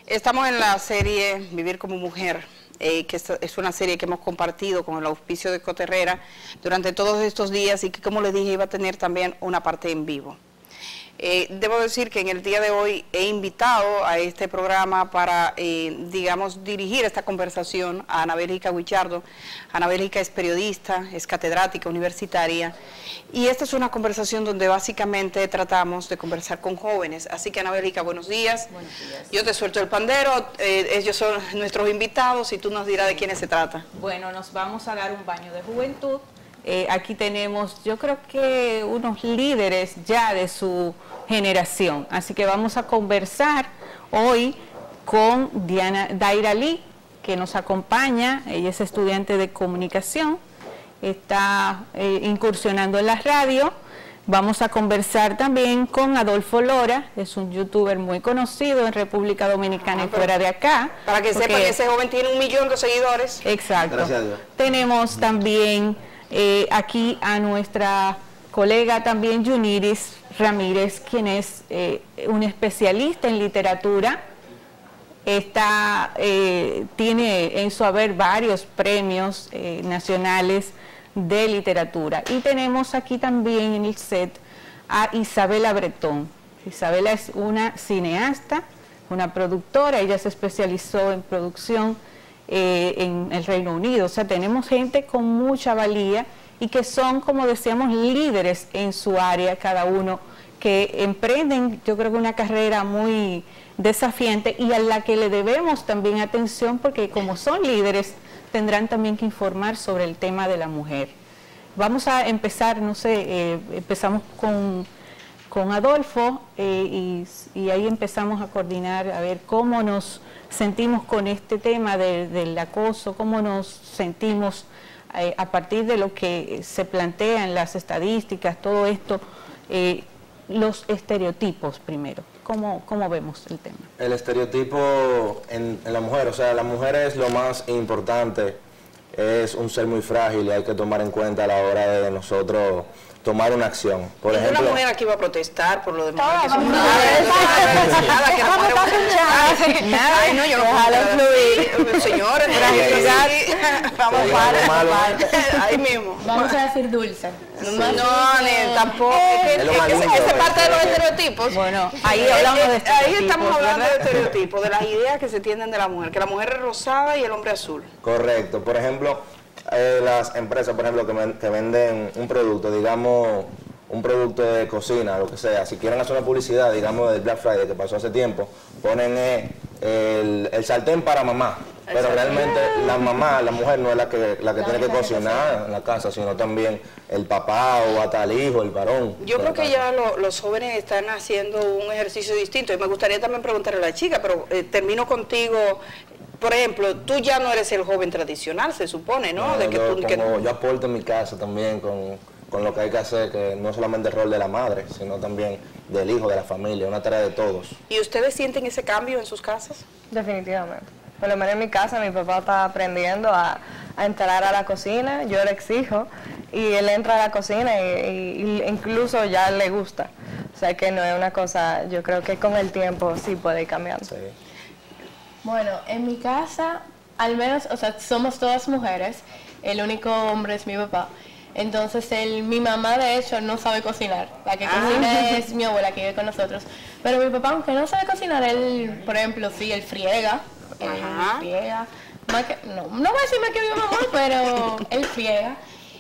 Estamos en la serie Vivir como Mujer, que es una serie que hemos compartido con el auspicio de Coterrera durante todos estos días y que, como les dije, iba a tener también una parte en vivo. Debo decir que en el día de hoy he invitado a este programa para, digamos, dirigir esta conversación a Ana Bélgica Guichardo. Ana Bélgica es periodista, es catedrática universitaria, y esta es una conversación donde básicamente tratamos de conversar con jóvenes. Así que, Ana Bélgica, buenos días. Buenos días. Yo te suelto el pandero, ellos son nuestros invitados y tú nos dirás de quiénes se trata. Bueno, nos vamos a dar un baño de juventud. Aquí tenemos, yo creo que unos líderes ya de su generación, así que vamos a conversar hoy con Daira Lee, que nos acompaña. Ella es estudiante de comunicación, está incursionando en la radio. Vamos a conversar también con Adolfo Lora, es un youtuber muy conocido en República Dominicana y fuera de acá. Para que sepan que ese joven tiene 1 millón de seguidores. Exacto. Gracias a Dios. Tenemos también aquí a nuestra colega también Yuniris Ramírez, quien es un especialista en literatura. Tiene en su haber varios premios nacionales de literatura. Y tenemos aquí también en el set a Isabela Bretón. Isabela es una cineasta, una productora. Ella se especializó en producción en el Reino Unido. O sea, tenemos gente con mucha valía y que son, como decíamos, líderes en su área, cada uno, que emprenden, yo creo que una carrera muy desafiante y a la que le debemos también atención, porque como son líderes, tendrán también que informar sobre el tema de la mujer. Vamos a empezar, no sé, empezamos con Adolfo y ahí empezamos a coordinar, a ver cómo nos sentimos con este tema del acoso, cómo nos sentimos a partir de lo que se plantea en las estadísticas, todo esto, los estereotipos primero. ¿Cómo vemos el tema? El estereotipo en la mujer, o sea, la mujer es lo más importante, es un ser muy frágil y hay que tomar en cuenta a la hora de nosotros tomar una acción. Por ejemplo, una mujer aquí va a protestar por lo demás. Nada, ay, no, yo no puedo fluir. Señores, vamos para ahí mismo. Vamos a decir dulce. No, tampoco. Es parte de los estereotipos. Bueno, ahí hablamos de estereotipos. Ahí estamos hablando de estereotipos, de las ideas que se tienen de la mujer, que la mujer es rosada y el hombre azul. correcto. Por ejemplo, las empresas, por ejemplo, que venden un producto, digamos, un producto de cocina, lo que sea, si quieren hacer una publicidad, digamos, del Black Friday que pasó hace tiempo, ponen el sartén para mamá, pero realmente la mamá, la mujer no es la que tiene que cocinar en la casa, sino también el papá o hasta el hijo, el varón. Yo creo que ya los jóvenes están haciendo un ejercicio distinto y me gustaría también preguntarle a la chica, pero termino contigo. Por ejemplo, tú ya no eres el joven tradicional, se supone, ¿no? Yo aporto en mi casa también con lo que hay que hacer, que no solamente el rol de la madre, sino también del hijo, de la familia, una tarea de todos. ¿Y ustedes sienten ese cambio en sus casas? Definitivamente. Por lo menos en mi casa, mi papá está aprendiendo a entrar a la cocina, yo le exijo, y él entra a la cocina y incluso ya le gusta. O sea que no es una cosa, yo creo que con el tiempo sí puede ir cambiando. Sí. Bueno, en mi casa, al menos, o sea, somos todas mujeres, el único hombre es mi papá. Entonces, mi mamá, de hecho, no sabe cocinar. La que cocina es mi abuela, que vive con nosotros. Pero mi papá, aunque no sabe cocinar, él, por ejemplo, sí, él friega. Él friega. No voy a decir más que mi mamá, pero él friega.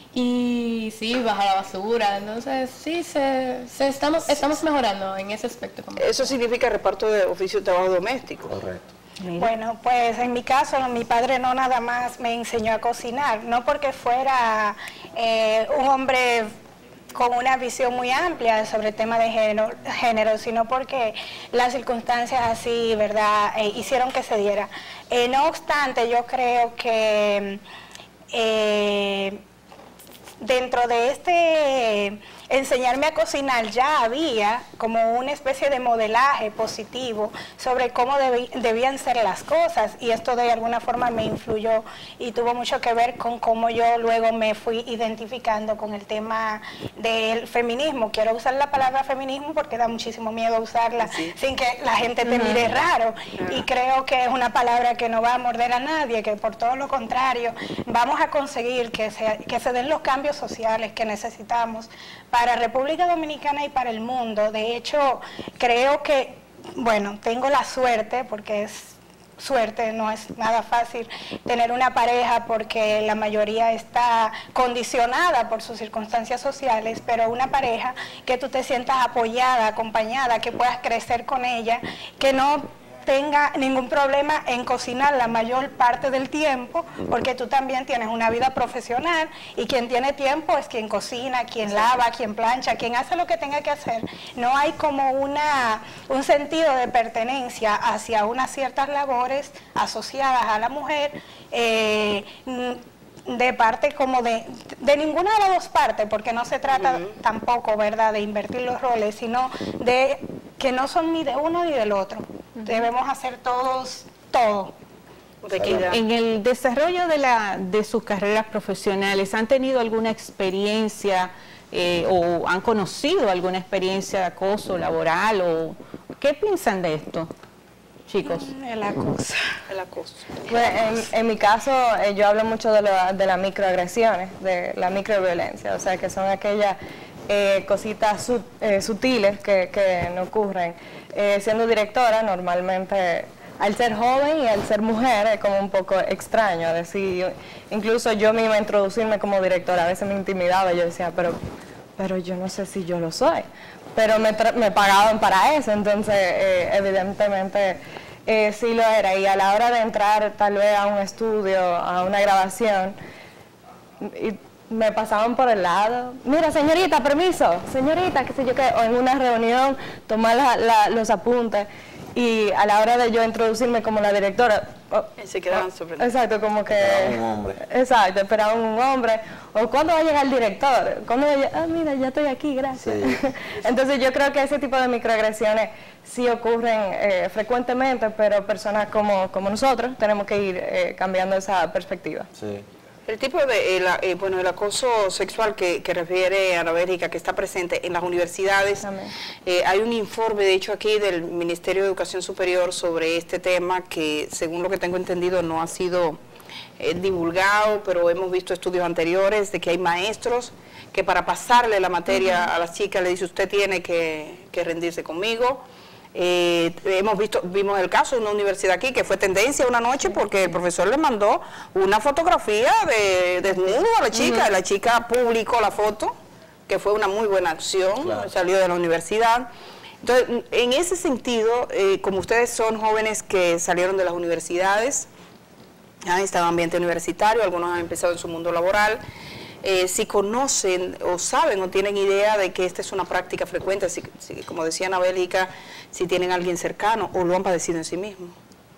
Y sí, baja la basura. Entonces, sí, estamos mejorando en ese aspecto. Eso significa reparto de oficio de trabajo doméstico. Correcto. Bueno, pues en mi caso, mi padre no nada más me enseñó a cocinar, no porque fuera un hombre con una visión muy amplia sobre el tema de género, sino porque las circunstancias así, ¿verdad?, hicieron que se diera. No obstante, yo creo que dentro de enseñarme a cocinar ya había como una especie de modelaje positivo sobre cómo debían ser las cosas, y esto de alguna forma me influyó y tuvo mucho que ver con cómo yo luego me fui identificando con el tema del feminismo. Quiero usar la palabra feminismo porque da muchísimo miedo usarla sin que la gente te mire raro, y creo que es una palabra que no va a morder a nadie, que por todo lo contrario vamos a conseguir que se den los cambios sociales que necesitamos para República Dominicana y para el mundo. De hecho, creo que, bueno, tengo la suerte, porque es suerte, no es nada fácil tener una pareja porque la mayoría está condicionada por sus circunstancias sociales, pero una pareja que tú te sientas apoyada, acompañada, que puedas crecer con ella, que no tenga ningún problema en cocinar la mayor parte del tiempo, porque tú también tienes una vida profesional, y quien tiene tiempo es quien cocina, quien lava, quien plancha, quien hace lo que tenga que hacer. No hay como un sentido de pertenencia hacia unas ciertas labores asociadas a la mujer, de parte como de ninguna de las dos partes, porque no se trata tampoco, ¿verdad?, de invertir los roles, sino de que no son ni de uno ni del otro. Debemos hacer todos todo. En el desarrollo de sus carreras profesionales, ¿han tenido alguna experiencia o han conocido alguna experiencia de acoso laboral? O ¿qué piensan de esto, chicos? El acoso. El acoso. Bueno, en mi caso, yo hablo mucho de las microagresiones, de la microviolencia, o sea, que son aquellas cositas sutiles que no ocurren. Siendo directora, normalmente, al ser joven y al ser mujer, es como un poco extraño. Decir, incluso yo misma introducirme como directora, a veces me intimidaba, yo decía, pero yo no sé si yo lo soy. Pero me pagaban para eso, entonces evidentemente sí lo era. Y a la hora de entrar tal vez a un estudio, a una grabación, me pasaban por el lado, mira señorita, permiso, señorita, qué sé yo qué, o en una reunión, tomar los apuntes, y a la hora de yo introducirme como la directora, se quedaban sorprendidos. Exacto, como que... Esperaban un hombre. Exacto, esperaban un hombre, o ¿cuándo va a llegar el director? ¿Cuándo va a llegar? Mira, ya estoy aquí, gracias. Sí. Entonces yo creo que ese tipo de microagresiones sí ocurren frecuentemente, pero personas como nosotros tenemos que ir cambiando esa perspectiva. Sí. El tipo de el acoso sexual que refiere Ana Bélgica, que está presente en las universidades, hay un informe, de hecho, aquí del Ministerio de Educación Superior sobre este tema que, según lo que tengo entendido, no ha sido divulgado, pero hemos visto estudios anteriores de que hay maestros que para pasarle la materia a las chicas le dice, usted tiene que rendirse conmigo. Vimos el caso de una universidad aquí que fue tendencia una noche porque el profesor le mandó una fotografía de desnudo a la chica, y la chica publicó la foto, que fue una muy buena acción, claro. Salió de la universidad. Entonces, en ese sentido, como ustedes son jóvenes que salieron de las universidades, han estado en ambiente universitario, algunos han empezado en su mundo laboral, si conocen o saben o tienen idea de que esta es una práctica frecuente, si, como decía Ana Bélgica, si tienen a alguien cercano o lo han padecido en sí mismo.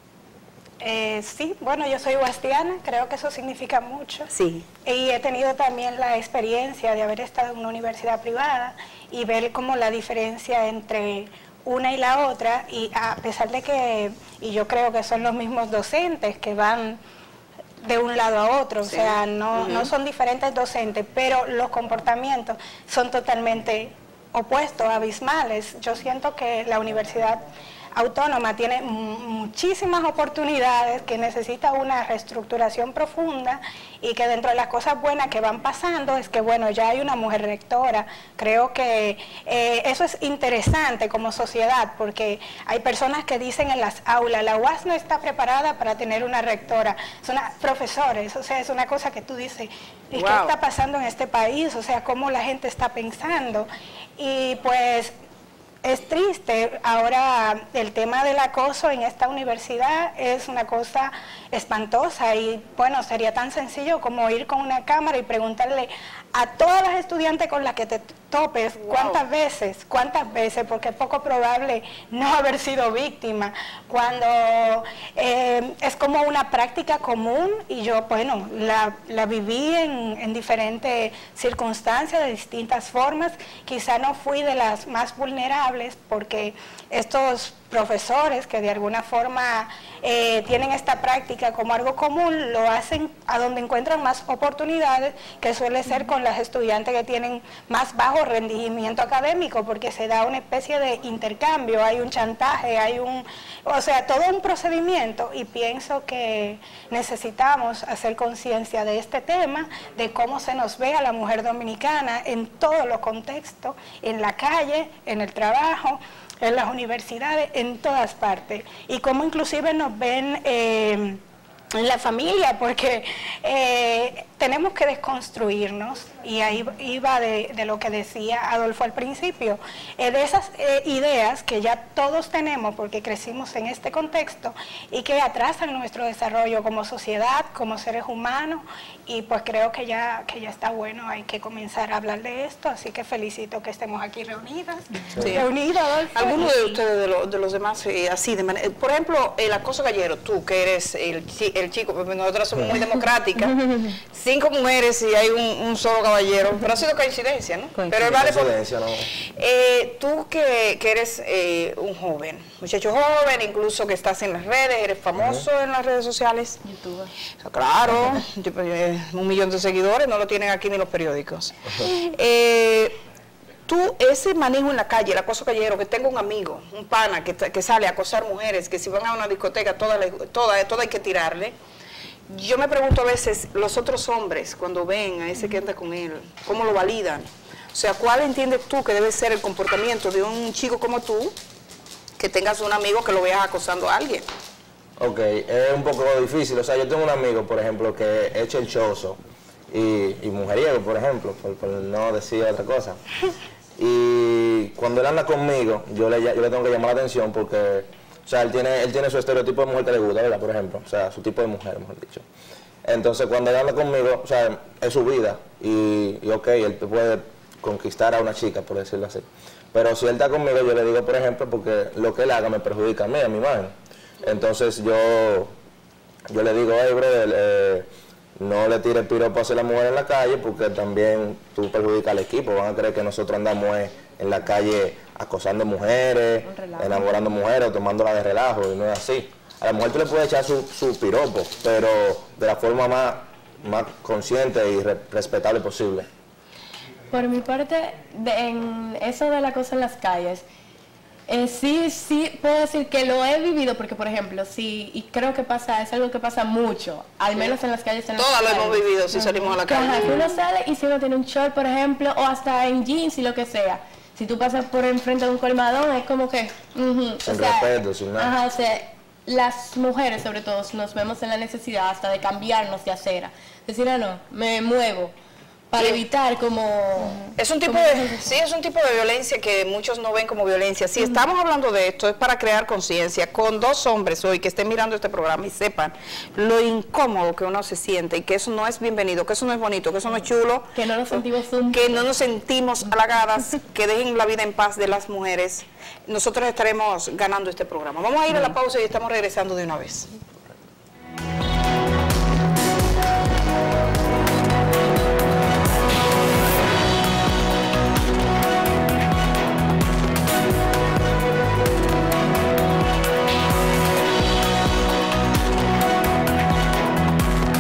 Sí, bueno, yo soy huastiana, creo que eso significa mucho. Sí. Y he tenido también la experiencia de haber estado en una universidad privada y ver como la diferencia entre una y la otra, y a pesar de que, y yo creo que son los mismos docentes que van de un lado a otro, sí. O sea, no son diferentes docentes, pero los comportamientos son totalmente opuestos, abismales. Yo siento que la Universidad Autónoma tiene muchísimas oportunidades, que necesita una reestructuración profunda, y que dentro de las cosas buenas que van pasando es que, bueno, ya hay una mujer rectora. Creo que eso es interesante como sociedad, porque hay personas que dicen en las aulas, la UAS no está preparada para tener una rectora, son profesores, o sea, es una cosa que tú dices, ¿y qué está pasando en este país? O sea, ¿cómo la gente está pensando? Y pues es triste. Ahora el tema del acoso en esta universidad es una cosa espantosa, y bueno, sería tan sencillo como ir con una cámara y preguntarle a todas las estudiantes con las que te topes, cuántas veces, porque es poco probable no haber sido víctima, cuando es como una práctica común y yo, bueno, la viví en diferentes circunstancias, de distintas formas, quizá no fui de las más vulnerables porque estos profesores que de alguna forma tienen esta práctica como algo común, lo hacen a donde encuentran más oportunidades, que suele ser con las estudiantes que tienen más bajo rendimiento académico, porque se da una especie de intercambio, hay un chantaje, o sea, todo un procedimiento, y pienso que necesitamos hacer conciencia de este tema, de cómo se nos ve a la mujer dominicana en todos los contextos, en la calle, en el trabajo, en las universidades, en todas partes, y cómo inclusive nos ven en la familia, porque tenemos que desconstruirnos, y ahí iba de lo que decía Adolfo al principio, de esas ideas que ya todos tenemos porque crecimos en este contexto y que atrasan nuestro desarrollo como sociedad, como seres humanos, y pues creo que ya está bueno, hay que comenzar a hablar de esto, así que felicito que estemos aquí reunidas. Sí. Adolfo. ¿Alguno de ustedes, de los demás, así, por ejemplo, el acoso callejero, tú que eres el chico, porque nosotras somos muy democráticas, 5 mujeres y hay un solo caballero, pero ha sido coincidencia, ¿no? Pero vale por... Coincidencia, ¿no? Tú que eres un joven, muchacho joven, incluso que estás en las redes, eres famoso en las redes sociales. YouTuber. Claro, 1 millón de seguidores, no lo tienen aquí ni los periódicos. Tú, ese manejo en la calle, el acoso callejero, que tengo un amigo, un pana que sale a acosar mujeres, que si van a una discoteca, toda hay que tirarle. Yo me pregunto a veces, los otros hombres, cuando ven a ese que anda con él, ¿cómo lo validan? O sea, ¿cuál entiendes tú que debe ser el comportamiento de un chico como tú, que tengas un amigo que lo veas acosando a alguien? Ok, es un poco difícil. O sea, yo tengo un amigo, por ejemplo, que es chelchoso y mujeriego, por ejemplo, por no decir otra cosa. Y cuando él anda conmigo, yo le tengo que llamar la atención porque, o sea, él tiene su estereotipo de mujer que le gusta, ¿verdad? Por ejemplo, o sea, su tipo de mujer, mejor dicho. Entonces, cuando él anda conmigo, o sea, es su vida y ok, él puede conquistar a una chica, por decirlo así. Pero si él está conmigo, yo le digo, por ejemplo, porque lo que él haga me perjudica a mí, a mi imagen. Entonces, yo le digo, hey, brother, no le tires piropo hacia la mujer en la calle porque también tú perjudicas al equipo. Van a creer que nosotros andamos en la calle acosando mujeres, enamorando mujeres, tomándola de relajo, y no es así. A la mujer tú le puedes echar su piropo, pero de la forma más consciente y respetable posible. Por mi parte, en eso de la cosa en las calles, sí puedo decir que lo he vivido porque, por ejemplo, y creo que es algo que pasa mucho, al menos en las calles. Todas lo hemos vivido si salimos a la calle. Ajá, si uno sale y si uno tiene un short, por ejemplo, o hasta en jeans y lo que sea, si tú pasas por enfrente de un colmadón, es como que... sin respeto, sin nada. Ajá, o sea, las mujeres, sobre todo, nos vemos en la necesidad hasta de cambiarnos de acera. Decir, no, me muevo. Para evitar como... Es un tipo de violencia que muchos no ven como violencia. Si estamos hablando de esto es para crear conciencia con 2 hombres hoy que estén mirando este programa y sepan lo incómodo que uno se siente y que eso no es bienvenido, que eso no es bonito, que eso no es chulo. Que no nos sentimos que no nos sentimos halagadas, que dejen la vida en paz de las mujeres. Nosotros estaremos ganando este programa. Vamos a ir a la pausa y estamos regresando de una vez.